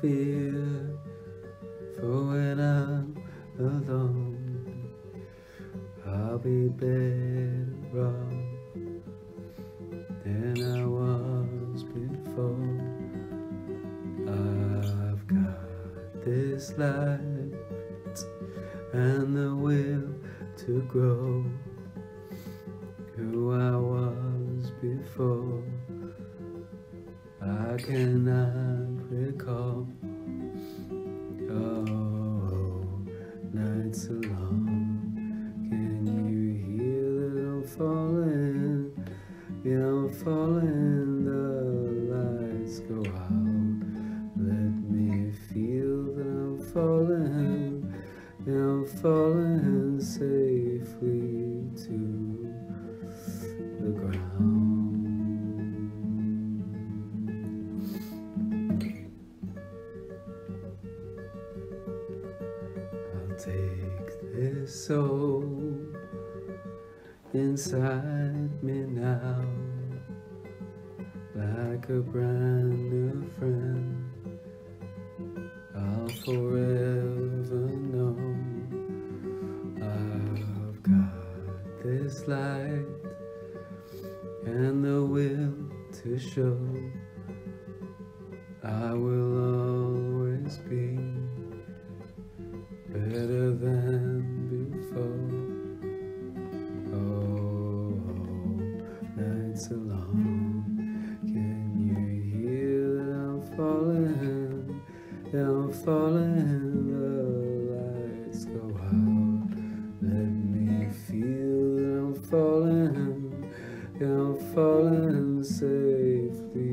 fear for when I'm alone. I'll be better off than I was before. I've got this light and the will to grow who I was before. I cannot recall. Oh, nights are long. Can you hear that I'm falling? Yeah, I'm falling. The lights go out. Let me feel that I'm falling. Yeah, I'm falling safely to the ground. I'll take this soul inside me now, like a brand new friend. I'll forever know I've got this light and the will to show I will always be better than before. Oh, nights are long. Can you hear that I'm falling? Yeah, I'm falling. The lights go out. Let me feel that I'm falling. Yeah, I'm falling safely